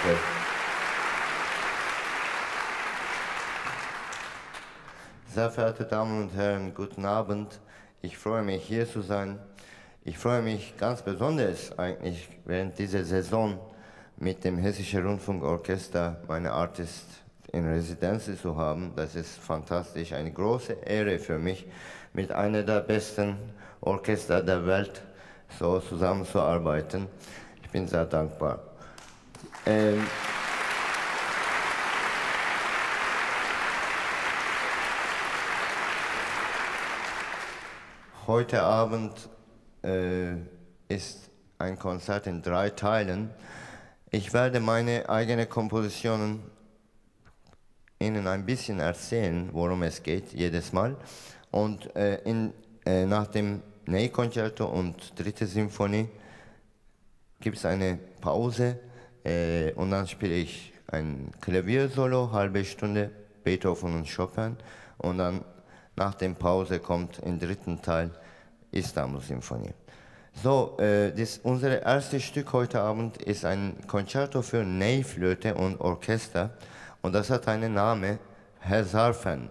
Danke. Sehr verehrte Damen und Herren, guten Abend. Ich freue mich, hier zu sein. Ich freue mich ganz besonders eigentlich während dieser Saison mit dem Hessischen Rundfunkorchester meine Artist in Residenz zu haben. Das ist fantastisch, eine große Ehre für mich, mit einer der besten Orchester der Welt so zusammenzuarbeiten. Ich bin sehr dankbar. Heute Abend ist ein Konzert in 3 Teilen. Ich werde meine eigenen Kompositionen Ihnen ein bisschen erzählen, worum es geht, jedes Mal. Und nach dem Ney-Konzerto und 3. Symphonie gibt es eine Pause und dann spiele ich ein Klaviersolo, halbe Stunde, Beethoven und Chopin. Und dann nach der Pause kommt im 3. Teil Istanbul-Symphonie. So, unser erstes Stück heute Abend ist ein Konzerto für Ney-Flöte und Orchester und das hat einen Namen, Hezarfen.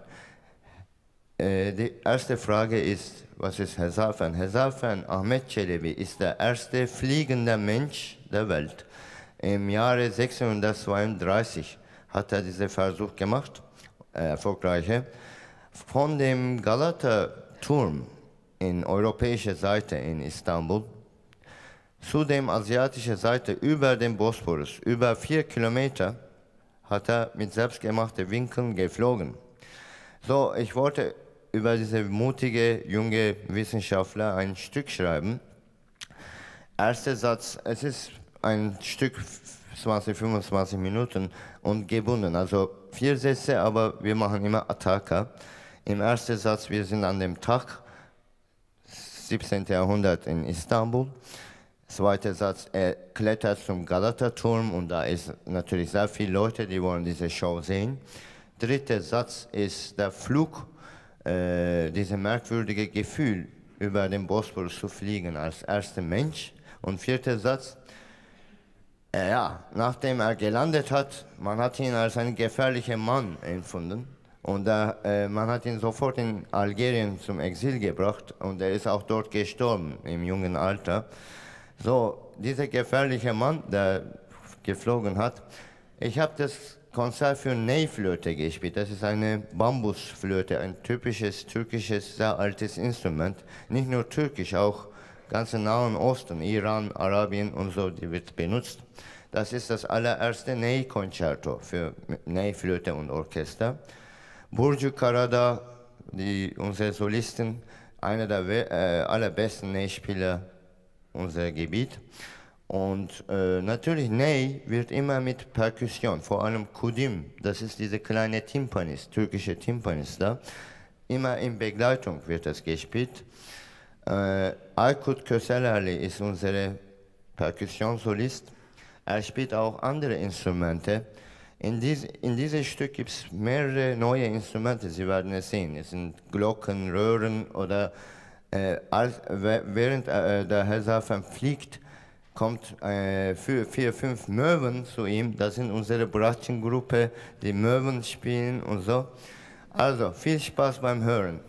Die erste Frage ist, was ist Hezarfen? Hezarfen, Ahmet Çelebi, ist der erste fliegende Mensch der Welt. Im Jahre 1632 hat er diesen Versuch gemacht, erfolgreiche. Von dem Galata-Turm in europäischer Seite in Istanbul zu dem asiatischen Seite über den Bosporus, über 4 Kilometer, hat er mit selbstgemachten Winkeln geflogen. So, ich wollte über diese mutige junge Wissenschaftler ein Stück schreiben. Erster Satz, es ist ein Stück 20, 25 Minuten und gebunden, also 4 Sätze, aber wir machen immer Attacca. Im ersten Satz, wir sind an dem Tag, 17. Jahrhundert in Istanbul. Zweiter Satz, er klettert zum Galata-Turm und da ist natürlich sehr viele Leute, die wollen diese Show sehen. Dritter Satz ist der Flug, dieses merkwürdige Gefühl, über den Bosporus zu fliegen als erster Mensch. Und vierter Satz, ja, nachdem er gelandet hat, man hat ihn als einen gefährlichen Mann empfunden. Und man hat ihn sofort in Algerien zum Exil gebracht und er ist auch dort gestorben im jungen Alter. So, dieser gefährliche Mann, der geflogen hat, ich habe das Konzert für Ney-Flöte gespielt. Das ist eine Bambusflöte, ein typisches türkisches, sehr altes Instrument. Nicht nur türkisch, auch ganz im Nahen Osten, Iran, Arabien und so, die wird benutzt. Das ist das allererste Ney-Konzerto für Ney-Flöte und Orchester. Burcu Karadağ, unsere Solistin, einer der allerbesten Ney-Spieler unser Gebiet. Und natürlich Ney wird immer mit Perkussion, vor allem Kudim, das ist diese kleine Timpanist, türkische Timpanist da, immer in Begleitung wird das gespielt. Aykut Köselerli ist unser Perkussionsolist. Er spielt auch andere Instrumente. In diesem Stück gibt es mehrere neue Instrumente, Sie werden es sehen. Es sind Glocken, Röhren oder während der Hezarfen fliegt, kommt 4, 5 Möwen zu ihm. Das sind unsere Bratschengruppe, die Möwen spielen und so. Also, viel Spaß beim Hören.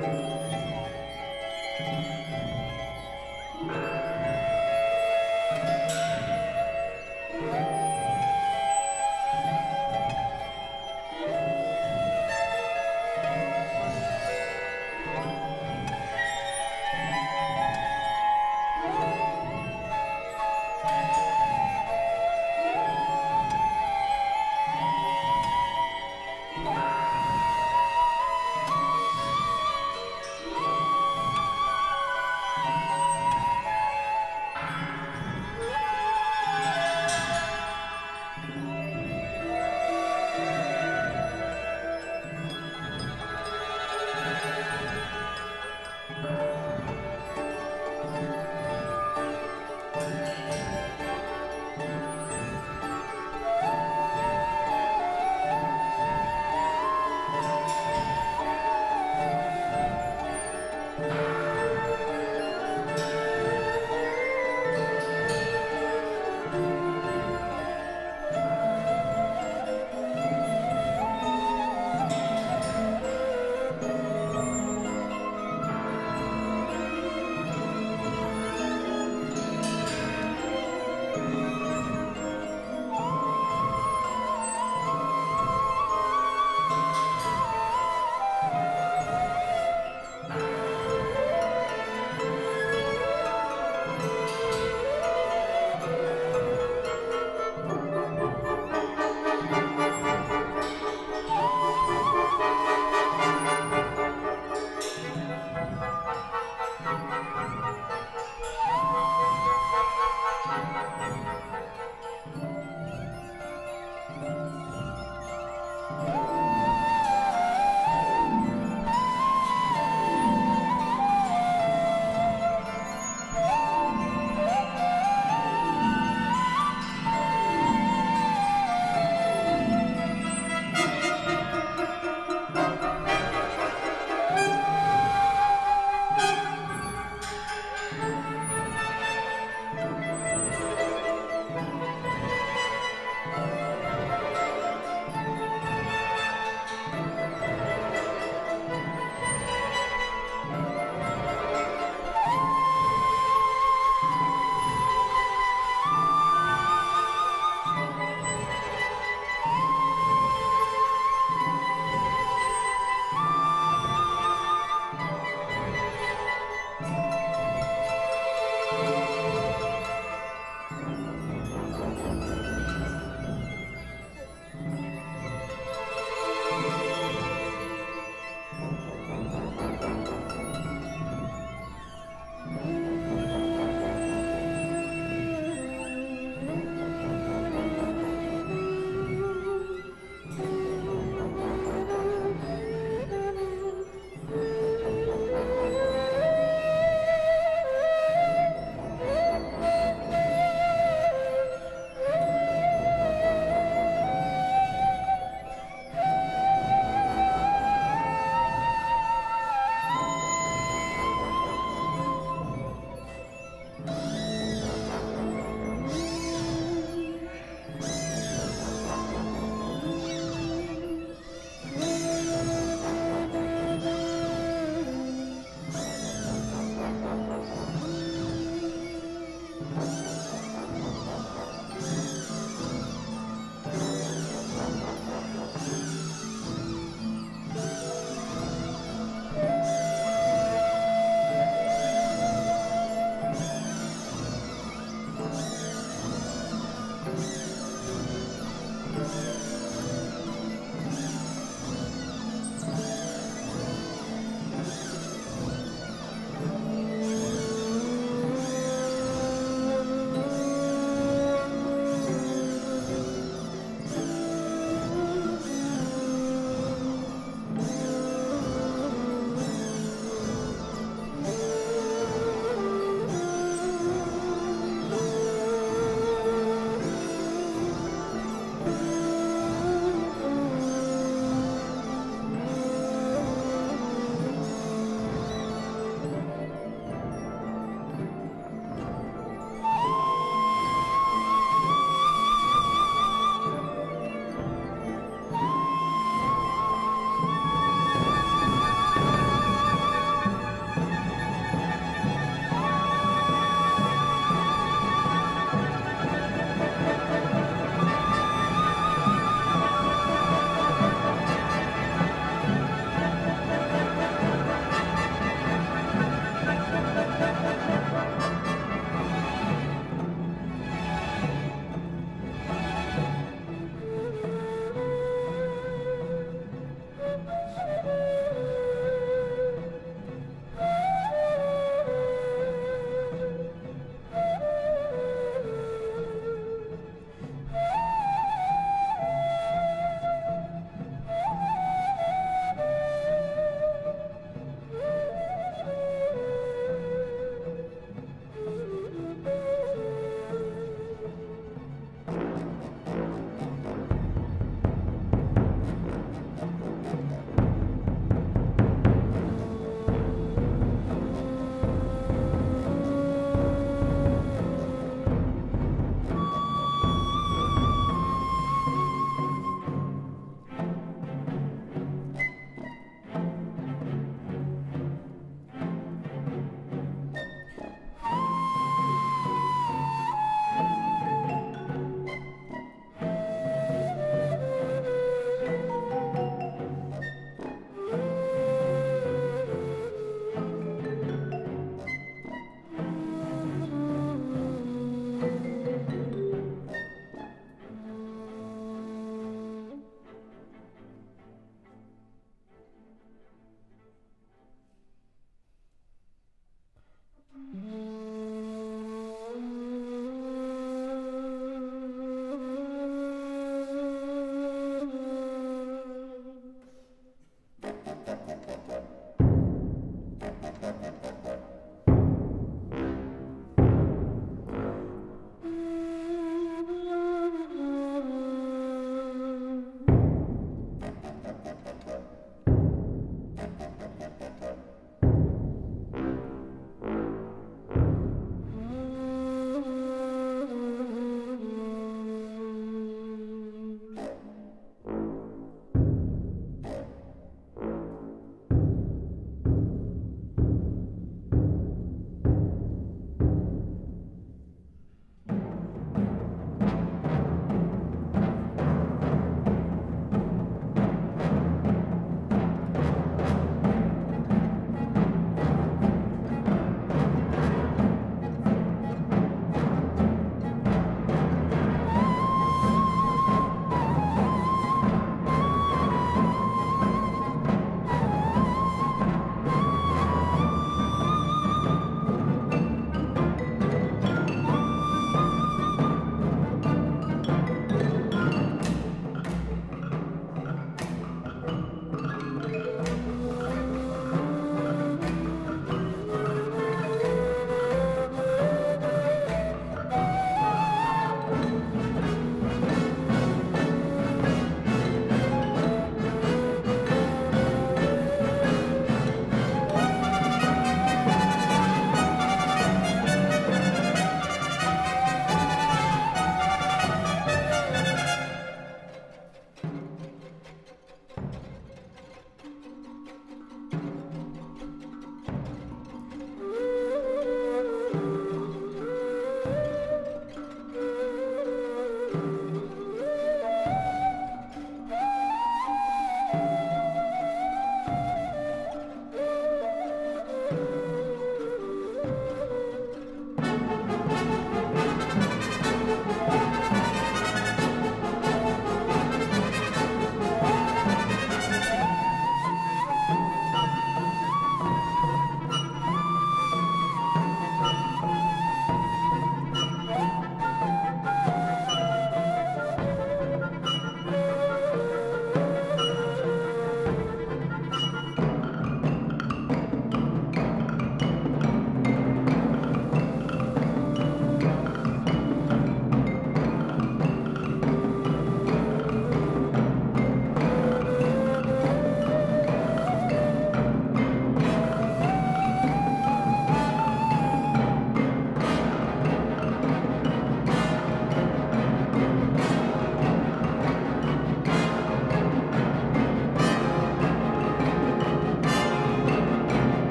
Musik